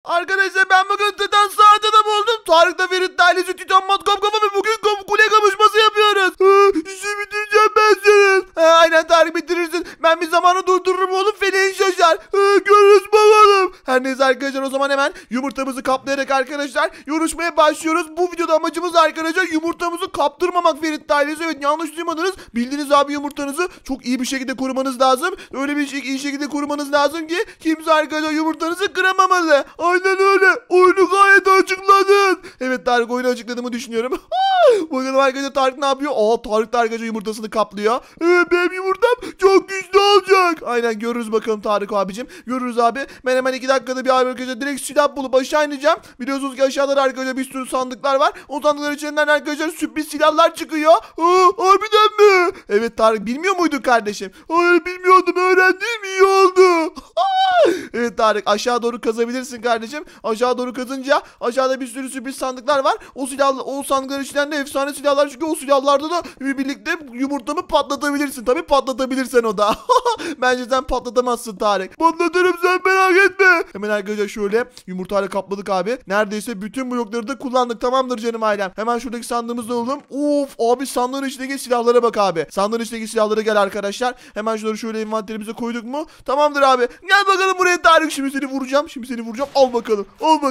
Arkadaşlar ben bugün Titan saat adamı oldum. Tarık'ta Ferit ailesi Titan matkap kafa ve bugün kule kapışması yapıyoruz. İşi bitireceğim ben senin. Aynen Tarık bitirirsin. Ben bir zamanı durdururum oğlum, feleğin şaşar. Görürüz bakalım. Her neyse arkadaşlar, o zaman hemen yumurtamızı kaplayarak arkadaşlar yarışmaya başlıyoruz. Bu videoda amacımız arkadaşlar yumurtamızı kaptırmamak Ferit ailesi. Evet, yanlış duymadınız. Bildiğiniz abi, yumurtanızı çok iyi bir şekilde korumanız lazım. Öyle bir iyi şekilde korumanız lazım ki kimse arkadaşlar yumurtanızı kıramamalı. Aynen öyle. Oyunu gayet açıkladın. Evet Tarık, oyunu açıkladığımı düşünüyorum. Bakalım arkadaşlar Tarık ne yapıyor? Tarık da arkadaşlar yumurtasını kaplıyor. Evet, benim yumurtam çok güçlü olacak. Aynen, görürüz bakalım Tarık abicim. Görürüz abi. Ben hemen 2 dakikada bir arkadaşlar direkt silah bulup aşağı ineceğim. Biliyorsunuz ki aşağıda arkadaşlar bir sürü sandıklar var. O sandıklar içinden arkadaşlar sürpriz silahlar çıkıyor. Harbiden mi? Evet Tarık, bilmiyor muydun kardeşim? Hayır, bilmiyordum. Öğrendim, iyi oldu. Evet Tarık, aşağı doğru kazabilirsin kardeşim. Aşağı doğru kazınca aşağıda bir sürü sürpriz sandıklar var. O sandıkların içinden de efsane silahlar çıkıyor. O silahlarda da birlikte yumurtamı patlatabilirsin. Tabii patlatabilirsen o da. Bence sen patlatamazsın Tarık. Patlatırım, sen merak etme. Hemen arkadaşlar şöyle yumurtayla kapladık abi. Neredeyse bütün blokları da kullandık. Tamamdır canım ailem. Hemen şuradaki sandığımızda olalım. Of abi, sandığın içindeki silahlara bak abi. Sandığın içindeki silahlara gel arkadaşlar. Hemen şunları şöyle envanterimize koyduk mu? Tamamdır abi. Gel bakalım buraya Tarık. Şimdi seni vuracağım. Al bakalım.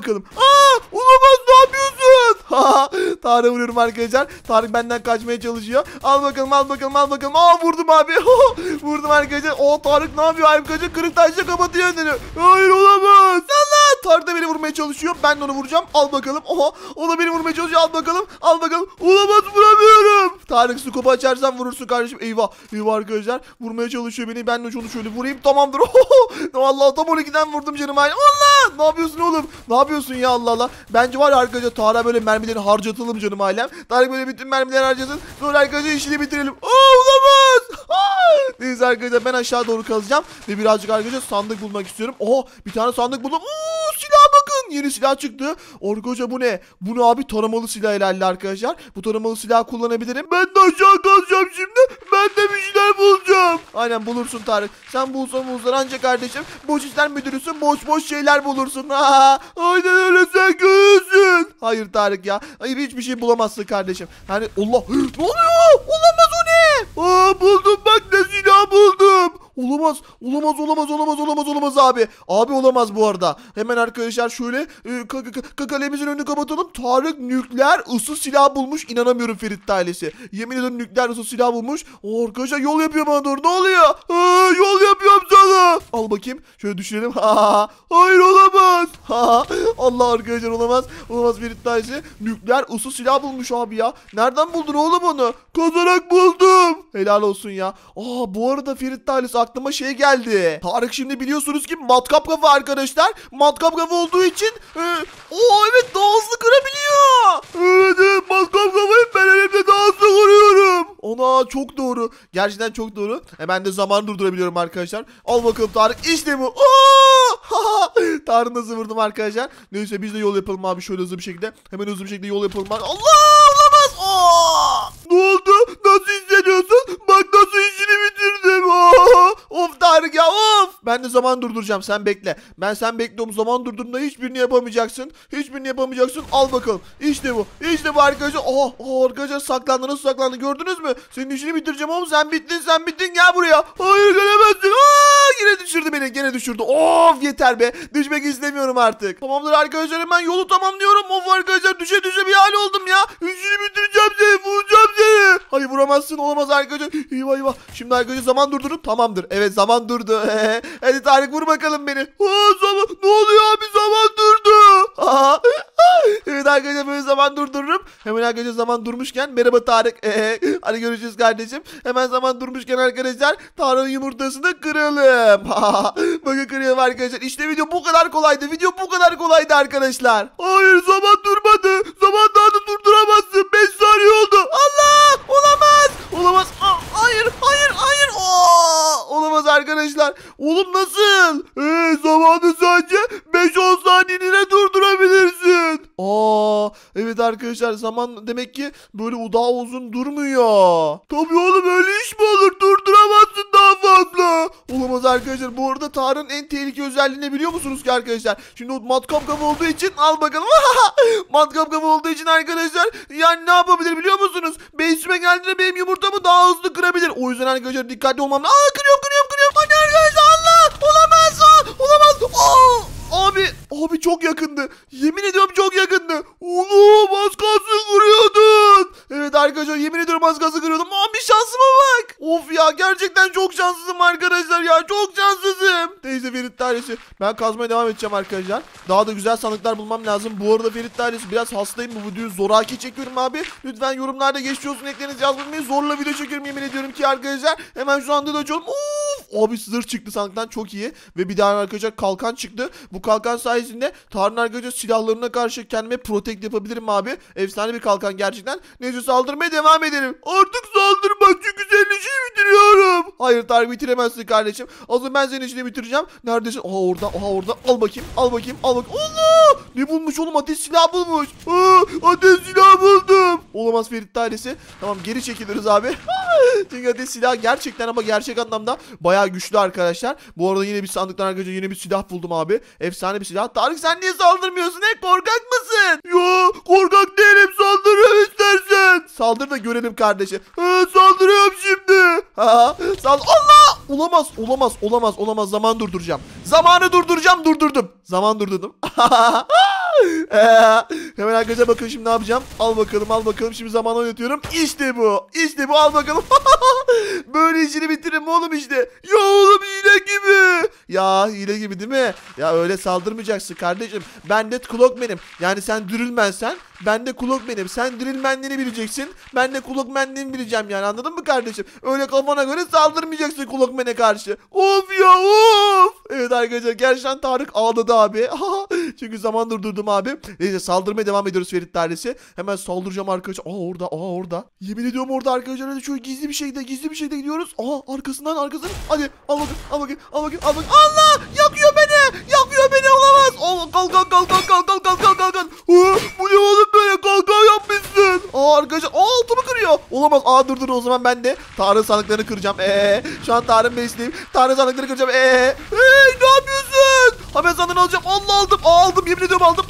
Olamaz, ne yapıyorsun? Tarık'a vuruyorum arkadaşlar. Tarık benden kaçmaya çalışıyor. Al bakalım. Vurdum abi. Vurdum arkadaşlar. Tarık ne yapıyor? Arkadaşlar kırık taşla kapatıyor önünü. Hayır, olamaz. Allah! Tarık da beni vurmaya çalışıyor. Ben de onu vuracağım. Al bakalım. O da beni vurmaya çalışıyor. Al bakalım. Olamaz, vuramıyorum. Tarık, skopu açarsan vurursun kardeşim. Eyvah arkadaşlar. Vurmaya çalışıyor beni. Ben de onu şöyle vurayım. Tamamdır. Allah, tam 12'den vurdum canım. Allah! Ne yapıyorsun oğlum? Ne yapıyorsun ya, Allah Allah. Bence var ya arkadaşlar, Tarık'a böyle mermileri harcatalım canım ailem. Tarık böyle bütün mermileri harcasın. Sonra arkadaşlar işini bitirelim. Olamaz. Neyse arkadaşlar, ben aşağı doğru kazacağım. Ve birazcık arkadaşlar sandık bulmak istiyorum. Bir tane sandık buldum. Silah bakın. Yeni silah çıktı. Arkadaşlar bu ne? Bu ne abi? Taramalı silah herhalde arkadaşlar. Bu taramalı silah kullanabilirim. Ben de aşağı kazacağım şimdi. Ben de bir şeyler bulacağım. Aynen, bulursun Tarık. Sen bulsan ancak kardeşim. Boş işler müdürüsün. Boş şeyler bulursun. Aynen öyle, sen görürsün. Hayır Tarık ya. Hayır, hiçbir şey bulamazsın kardeşim. Yani Allah. Ne oluyor? Olamaz, o ne? Buldum bak, ne silah buldum. Olamaz abi. Abi olamaz bu arada. Hemen arkadaşlar şöyle kalemimizin önünü kapatalım. Tarık nükleer ısı silahı bulmuş. İnanamıyorum Ferit ailesi. Yemin ederim nükleer ısı silahı bulmuş. Arkadaşlar yol yapıyor bana doğru. Ne oluyor? Yol yapıyorum sana. Al bakayım. Şöyle düşürelim. Hayır, olamaz. Allah arkadaşlar, olamaz. Olamaz, Ferit ailesi nükleer ısı silahı bulmuş abi ya. Nereden buldun oğlum onu? Kazarak buldum. Helal olsun ya. Bu arada Ferit ailesi, aklıma şey geldi. Tarık şimdi biliyorsunuz ki matkap kafa arkadaşlar. Matkap kafa olduğu için evet, daha hızlı kırabiliyor. Evet, matkap kafayı ben elimde daha hızlı kuruyorum. Çok doğru. Gerçekten çok doğru. Ben de zaman durdurabiliyorum arkadaşlar. Al bakalım Tarık. İşte bu. Tarık nasıl vurdum arkadaşlar. Neyse, biz de yol yapalım abi şöyle hızlı bir şekilde. Hemen hızlı bir şekilde yol yapalım. Allah, olamaz. Ne oldu? Nasıl hissediyorsun? Bak nasıl işini bitirdim. Of Tarık ya, of. Ben de zaman durduracağım, sen bekle. Sen bekle, zaman durdurduğumda hiçbirini yapamayacaksın. Al bakalım. İşte bu arkadaşlar. Arkadaşlar saklandı, nasıl saklandı gördünüz mü? Senin işini bitireceğim oğlum. Sen bittin, gel buraya. Hayır, gelemezsin. Yine düşürdü beni, gene düşürdü. Of, yeter be. Düşmek istemiyorum artık. Tamamdır arkadaşlar, hemen yolu tamamlıyorum. Of arkadaşlar, düşe bir hal oldum ya. İşini bitireceğim seni, vuracağım seni. Hayır, vuramazsın, olamaz arkadaşlar. Eyvah. Şimdi arkadaşlar zaman durdurun. Tamamdır. Evet, zaman durdu. Hadi Tarık, vur bakalım beni. Ne oluyor abi, zaman durdu. Evet arkadaşlar, böyle zaman durdururum. Hemen arkadaşlar zaman durmuşken merhaba Tarık. Hadi görüşürüz kardeşim. Hemen zaman durmuşken arkadaşlar Tarık'ın yumurtasını kıralım. Bakın, kırıyorum arkadaşlar. İşte video bu kadar kolaydı. Arkadaşlar. Hayır, zaman durmadı. Zaman daha da durduramazsın. 5 saniye oldu. Allah, olamaz. Hayır. Olamaz arkadaşlar. Oğlum nasıl? Zamanı sadece 5-10 saniyeliğine durdurabilirsin. Evet arkadaşlar, zaman demek ki böyle daha uzun durmuyor. Tabii oğlum, öyle iş mi olur? Durduramazsın daha daha fazla. Olamaz arkadaşlar. Bu arada Tarık'ın en tehlikeli özelliğini biliyor musunuz ki arkadaşlar? Şimdi o matkap kafa olduğu için al bakalım. Matkap kafa olduğu için arkadaşlar yani ne yapabilir biliyor musunuz? Base'ime geldiğinde benim yumurtamı daha hızlı kırabilir. O yüzden arkadaşlar dikkatli olmam lazım. Kırıyorum. Hadi arkadaşlar Allah. Olamaz. Abi çok yakındı. Yemin ediyorum çok yakındı. Oğlum az kalsın kırıyordun. Evet arkadaşlar yemin ediyorum az kalsın kırıyordum. Abi şansıma bak. Of ya gerçekten çok şanssızım arkadaşlar ya. Çok şanssızım. Neyse Ferit tanesi. Ben kazmaya devam edeceğim arkadaşlar. Daha da güzel sandıklar bulmam lazım. Bu arada Ferit tanesi biraz hastayım. Bu videoyu zoraki çekiyorum abi. Lütfen yorumlarda geçiyorsun eklerinizi yazmayı. Zorla video çekiyorum yemin ediyorum ki arkadaşlar. Hemen şu anda da açalım. Of. Abi zırh çıktı sandıktan çok iyi. Ve bir daha arkadaşlar kalkan çıktı. Bu kalkan sayesinde Tarık'ın arkadaşlar silahlarına karşı kendime protect yapabilirim abi. Efsane bir kalkan gerçekten. Neyse saldırmaya devam edelim. Artık saldırma çünkü senin işini bitiriyorum. Hayır Tarık bitiremezsin kardeşim. Az ben senin işini bitireceğim. Neredesin? Orada. Al bakayım. Allah! Ne bulmuş oğlum? Ateş silahı bulmuş. Ateş silahı buldum. Olamaz Ferit tanesi. Tamam geri çekiliriz abi. Çünkü ateş silahı gerçekten ama gerçek anlamda bayağı güçlü arkadaşlar. Bu arada yine bir sandıktan arkadaşlar yine bir silah buldum abi. Efsane bir silah. Tarık sen niye saldırmıyorsun? Korkak mısın? Yo korkak değilim, saldırıyorum istersen. Saldır da görelim kardeşim. Saldırıyorum şimdi. Allah! Olamaz. Zaman durduracağım. Zamanı durdurdum. Zaman durdurdum. Hemen arkadaşlar bakın şimdi ne yapacağım. Al bakalım. Şimdi zaman oynatıyorum. İşte bu. Al bakalım. Böyle işini bitiririm oğlum işte. Ya oğlum hile gibi. Ya hile gibi değil mi? Ya öyle saldırmayacaksın kardeşim. Ben de Clockman'im. Yani sen Drillman'sen ben de Clockman'im. Sen Drillman'liğini bileceksin. Ben de Clockman'liğini bileceğim yani, anladın mı kardeşim? Öyle kafana göre saldırmayacaksın Clockman'e karşı. Of ya of. Evet arkadaşlar gerçekten Tarık ağladı abi. Çünkü zaman durdurdum abi. Neyse saldırmaya devam ediyoruz Ferit tanesi. Hemen saldıracağım arkadaşlar. Orada. Yemin ediyorum orada arkadaşlar. Hadi şöyle gizli bir şekilde gidiyoruz. Arkasından. Hadi al bakayım. Allah! Yakıyor beni. Olamaz. Kalk. Bu ne oğlum böyle? Kalkan yapmışsın. Arkadaşlar altımı kırıyor. Olamaz. Dur o zaman ben de Tarık'ın sandıklarını kıracağım. Şu an Tarık'ın besleyeyim. Tarık'ın sandıklarını kıracağım. Ne yapıyorsun? Hemen sandığını alacağım. Allah aldım. Yemin ediyorum aldım.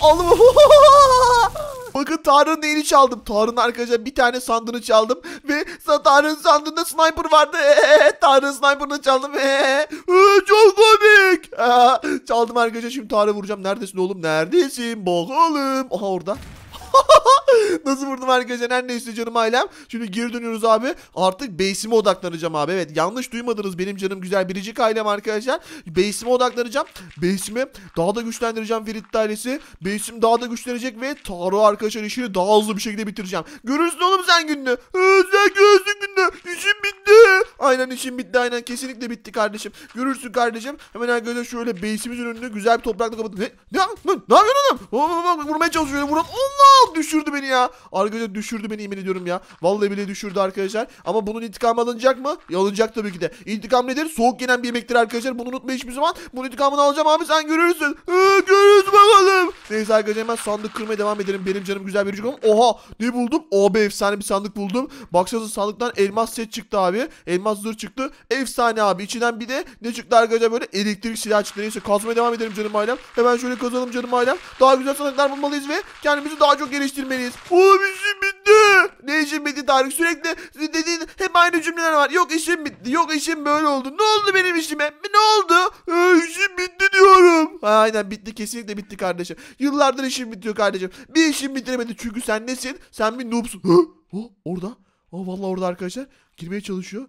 Bakın Tarık'ın neyini çaldım. Tarık'ın arkadaşlar bir tane sandığını çaldım. Ve Tarık'ın sandığında sniper vardı. Tarık'ın sniper'ını çaldım. Çok komik. Çaldım arkadaşlar. Şimdi Tarık'ı vuracağım. Neredesin oğlum? Neredesin? Bakalım. Orada. Nasıl vurdum arkadaşlar, her neyse canım ailem. Şimdi geri dönüyoruz abi. Artık base'ime odaklanacağım abi. Evet yanlış duymadınız benim canım güzel biricik ailem arkadaşlar. Base'ime odaklanacağım. Base'imi daha da güçlendireceğim Ferit ailesi. Base'im daha da güçlenecek ve Tarık arkadaşlar işini daha hızlı bir şekilde bitireceğim. Görürsün oğlum sen gününü. Sen görürsün gününü. İşim bitti. Aynen işim bitti, aynen kesinlikle bitti kardeşim. Görürsün kardeşim. Hemen arkadaşlar şöyle base'imizin önünü güzel bir toprakla kapatıp. Ne yapıyorsun oğlum? Vurmaya çalışıyor. Allah düşürdü beni ya. Arkadaşlar düşürdü beni yemin ediyorum ya. Vallahi bile düşürdü arkadaşlar. Ama bunun intikamı alınacak mı? Alınacak tabii ki de. İntikam nedir? Soğuk yenen bir yemektir arkadaşlar. Bunu unutma hiçbir zaman. Bunun intikamını alacağım abi, sen görürsün. Görürüz bakalım. Neyse arkadaşlar hemen sandık kırmaya devam edelim. Benim canım güzel bir çocuk. Oha ne buldum? Abi efsane bir sandık buldum. Baksanıza sandıktan elmas set çıktı abi. Elmas zırh çıktı. Efsane abi. İçinden bir de ne çıktı arkadaşlar, böyle elektrik silah çıktı. Neyse kazmaya devam edelim canım ailem. Hemen şöyle kazalım canım ailem. Daha güzel sandıklar bulmalıyız ve kendimizi daha çok geliştirmeliyiz. Oğlum işim bitti. Ne işim bitti Tarık? Sürekli dediğin hep aynı cümleler var. Yok işim bitti. Yok işim böyle oldu. Ne oldu benim işime? Ne oldu? İşim bitti diyorum. Aynen bitti, kesinlikle bitti kardeşim. Yıllardır işim bitiyor kardeşim. Bir işim bitiremedi çünkü sen nesin? Sen bir noobsun. Orada. Vallahi orada arkadaşlar. Girmeye çalışıyor.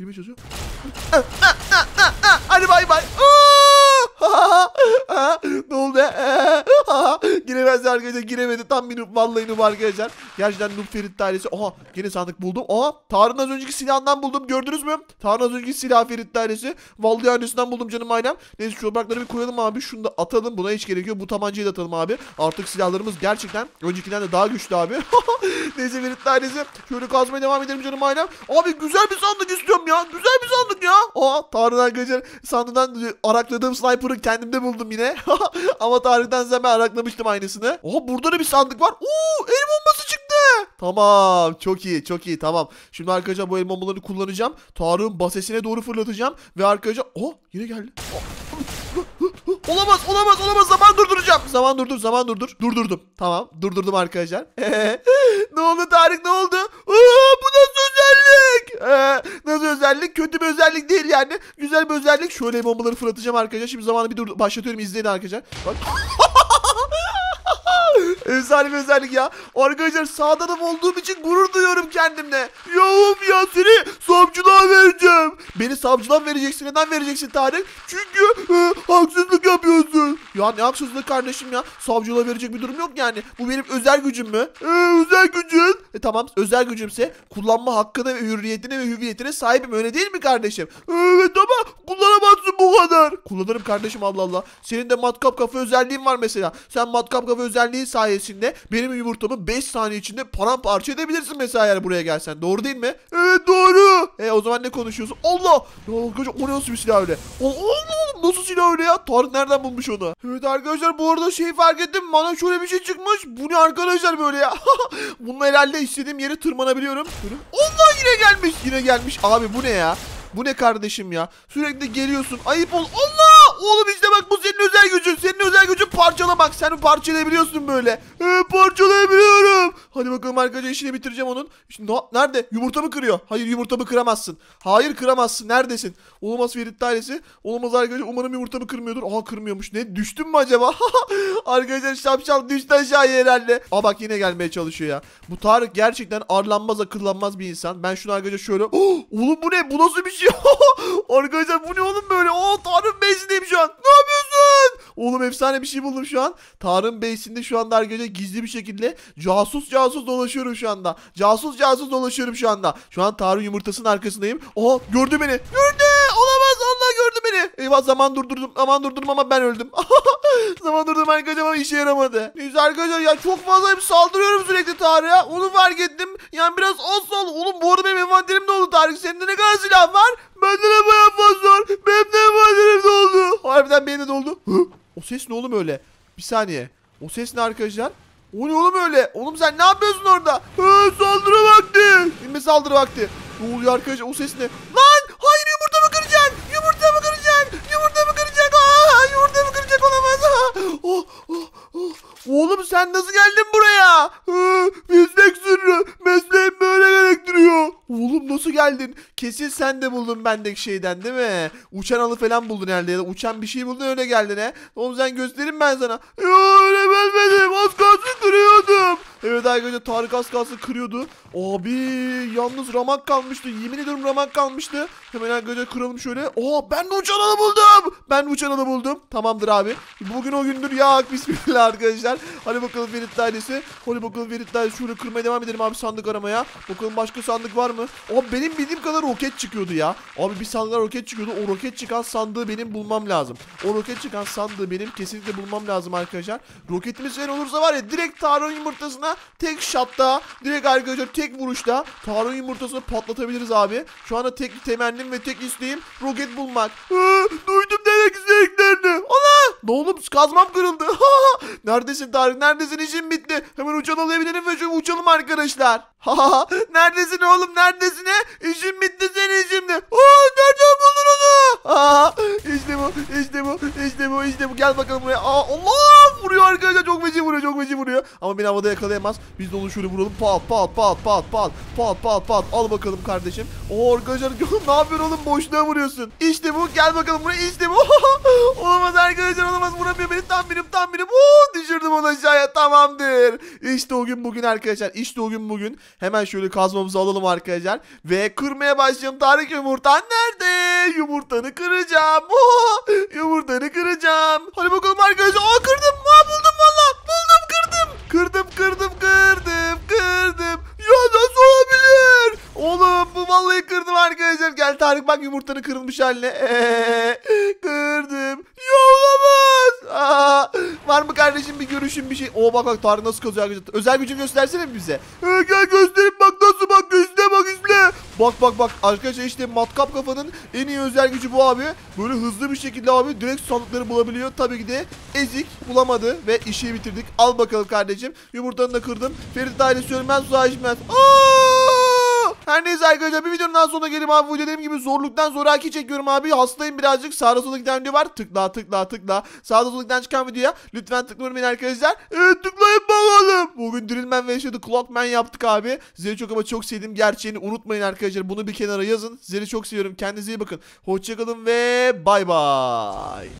Hadi bay bay. Ne oldu? Giremezdi arkadaşlar, giremedi. Tam bir noob, vallahi noob arkadaşlar. Gerçekten noob Ferit ailesi. Yine sandık buldum. Tarık'ın az önceki silahından buldum, gördünüz mü? Tarık'ın az önceki silah Ferit ailesi. Vallahi annesinden buldum canım ailem. Neyse şu toprakları bir koyalım abi. Şunu da atalım, buna hiç gerek yok. Bu tabancayı da atalım abi. Artık silahlarımız gerçekten öncekinden de daha güçlü abi. Neyse Ferit ailesi. Şöyle kazmaya devam edelim canım ailem. Abi güzel bir sandık istiyorum ya. Güzel bir sandık ya. Tarık'ın arkadaşlar sandığından arakladığım sniper'ı kendimde buldum yine. Ama Tarık'tan ben araklamıştım aynısını. Burada da bir sandık var. El bombası çıktı. Tamam, çok iyi, çok iyi, tamam. Şimdi arkadaşlar bu elma bombalarını kullanacağım. Tarık'ın basesine doğru fırlatacağım. Ve arkadaşlar yine geldi. Olamaz, olamaz, olamaz. Zaman durduracağım. Zaman durdur. Durdurdum. Tamam, durdurdum arkadaşlar. Ne oldu Tarık, ne oldu? Bu nasıl özellik? Nasıl özellik? Kötü bir özellik değil yani. Güzel bir özellik. Şöyle bombaları fırlatacağım arkadaşlar. Şimdi zamanı bir başlatıyorum, izleyin arkadaşlar. Bak. Efsane bir özellik ya. Arkadaşlar sağdanım olduğum için gurur duyuyorum kendimle. Yavrum ya, seni savcılığa vereceğim. Beni savcılığa vereceksin. Neden vereceksin Tarık? Çünkü haksızlık yapıyorsun. Ya ne haksızlık kardeşim ya. Savcılığa verecek bir durum yok yani. Bu benim özel gücüm mü? Özel gücün. Tamam, özel gücümse kullanma hakkına ve hürriyetine ve hüviyetine sahibim, öyle değil mi kardeşim? Evet ama kullanamazsın bu kadar. Kullanırım kardeşim, Allah Allah. Senin de matkap kafa özelliğin var mesela. Sen matkap kafa özelliği sayesinde benim yumurtamı 5 saniye içinde paramparça edebilirsin mesela, yani buraya gelsen. Doğru değil mi? Evet doğru. O zaman ne konuşuyorsun? Allah! Ya arkadaşlar, o nasıl bir silah öyle? Allah, nasıl silah öyle ya? Tarık nereden bulmuş onu? Evet arkadaşlar, bu arada fark ettim. Bana şöyle bir şey çıkmış. Bu ne arkadaşlar böyle ya? Bununla herhalde istediğim yere tırmanabiliyorum. Allah, yine gelmiş. Abi bu ne ya? Bu ne kardeşim ya? Sürekli geliyorsun. Ayıp ol. Allah! Oğlum işte bak, bu senin özel gücün. Senin özel gücün parçalamak. Sen parçalayabiliyorsun böyle. Parçalayabiliyorum. Hadi bakalım arkadaşlar, işini bitireceğim onun. Şimdi nerede? Yumurtamı kırıyor. Hayır, yumurtamı kıramazsın. Hayır, kıramazsın. Neredesin? Olamaz Ferit ailesi. Olamaz arkadaşlar. Umarım yumurtamı kırmıyordur. Aha, kırmıyormuş. Ne? Düştüm mü acaba? Arkadaşlar şapşal düştü aşağıya herhalde. Bak yine gelmeye çalışıyor ya. Bu Tarık gerçekten arlanmaz, akıllanmaz bir insan. Ben şunu arkadaşlar şöyle. Oğlum bu ne? Bu nasıl bir şey? Arkadaşlar bu ne oğlum böyle? Tarık'ın base'indeyim şu an. Ne yapıyorsun? Oğlum efsane bir şey buldum şu an. Tarık'ın base'inde şu anda arkadaşlar gizli bir şekilde casus dolaşıyorum şu anda. Casus dolaşıyorum şu anda. Şu an Tarık'ın yumurtasının arkasındayım. Gördü beni. Gördü. Olamaz, Allah gördü beni. Eyvah, zaman durdurdum ama ben öldüm. Zaman durdurdum arkadaşlar ama işe yaramadı. Neyse arkadaşlar ya, çok fazla saldırıyorum sürekli Tarık'a. Onu fark ettim. Yani biraz az sal. Oğlum bu arada benim envanterim doldu Tarık. Senin de ne kadar silah var? Bende de bayağı fazla var. Benim de envanterim doldu. Harbiden benim de doldu. O ses ne oğlum öyle? Bir saniye. O ses ne arkadaşlar? O ne oğlum öyle? Oğlum sen ne yapıyorsun orada? Saldırı vakti. Şimdi saldırı vakti. Ne oluyor arkadaşlar? O ses ne? Lan! Hayır, yumurtamı kıracaksın. Yumurtamı kıracaksın. Yumurtamı kıracak. Yumurtamı kıracak, olamaz. Oğlum sen nasıl geldin buraya? Meslek sırrı. Mesleğim böyle gerektiriyor. Oğlum nasıl geldin? Kesin sen de buldun bendeki şeyden değil mi? Uçan alı falan buldun herhalde, ya da uçan bir şey buldun, öyle geldin he. Oğlum sen göstereyim ben sana. Ya öyle gelmedim. Az kalsın kırıyordum. Evet arkadaşlar, Tarık az kalsın kırıyordu. Abi yalnız ramak kalmıştı. Yemin ediyorum ramak kalmıştı. Hemen arkadaşlar kıralım şöyle. Ben de uçan alı buldum. Ben de uçan alı buldum. Tamamdır abi. Bugün o gündür ya. Bismillah arkadaşlar. Hadi bakalım Ferit ailesi. Hadi bakalım Ferit ailesi. Şöyle kırmaya devam edelim abi, sandık aramaya. Bakalım başka sandık var mı? Benim bildiğim kadar roket çıkıyordu ya. Abi bir sandığa roket çıkıyordu. O roket çıkan sandığı benim bulmam lazım. O roket çıkan sandığı benim kesinlikle bulmam lazım arkadaşlar. Roketimiz eğer olursa var ya, direkt Tarık'ın yumurtasına tek şatta, direkt arkadaşlar tek vuruşta Tarık'ın yumurtasını patlatabiliriz abi. Şu anda tek temennim ve tek isteğim roket bulmak. Duydum demek istediklerini. Ana! Ne oğlum, kazmam kırıldı. Neredesin Tarık? Neredesin? İşim bitti. Hemen uçan alabilirim ve şöyle uçalım arkadaşlar. Neredesin oğlum? Neredesin he? İşim bitti senin şimdi. Nereden buldun onu? İşte bu. Gel bakalım buraya. Allah! Vuruyor arkadaşlar. Çok feci vuruyor. Ama beni havada yakalayamaz. Biz de onu şöyle vuralım. Pat. Al bakalım kardeşim. Arkadaşlar ne yapıyorsun oğlum? Boşluğa vuruyorsun. İşte bu. Gel bakalım buraya. İşte bu. Olamaz arkadaşlar, olamaz. Vuramıyor beni. Tam benim. Düşürdüm onu aşağıya. Tamamdır. İşte o gün bugün arkadaşlar. Hemen şöyle kazmamızı alalım arkadaşlar. Ve kırmaya başlayalım. Tarık, yumurtan nerede? Yumurtanı kıracağım. Yumurtanı kıracağım. Hadi bakalım arkadaşlar. Kırdım. Buldum valla. Kırdım. Ya nasıl olabilir? Oğlum bu vallahi kırdım arkadaşlar. Gel Tarık, bak yumurtanı kırılmış haline. Kırdım. Ya olamaz. Var mı kardeşim bir görüşün, bir şey? Bak Tarık nasıl kazıyor arkadaşlar. Özel gücünü göstersene bize. Gel göstereyim, bak nasıl, bak izle. Bak bak bak arkadaşlar, işte matkap kafanın en iyi özel gücü bu abi. Böyle hızlı bir şekilde abi direkt sandıkları bulabiliyor. Tabii ki de ezik bulamadı ve işi bitirdik. Al bakalım kardeşim. Yumurtanı da kırdım. Ferit ailesi ölmez, su içmez. Her neyse arkadaşlar, bir videonun daha sonuna geleyim abi. Bu dediğim gibi zorluktan zoraki çekiyorum abi. Hastayım birazcık. Sağda solda giden video var. Tıkla tıkla tıkla. Sağda solda giden çıkan videoya lütfen tıklayın arkadaşlar. Evet, tıklayın bakalım. Bugün Drillman ve The Clockman yaptık abi. Sizleri çok ama çok sevdim. Gerçeğini unutmayın arkadaşlar. Bunu bir kenara yazın. Sizleri çok seviyorum. Kendinize iyi bakın. Hoşçakalın ve bay bay.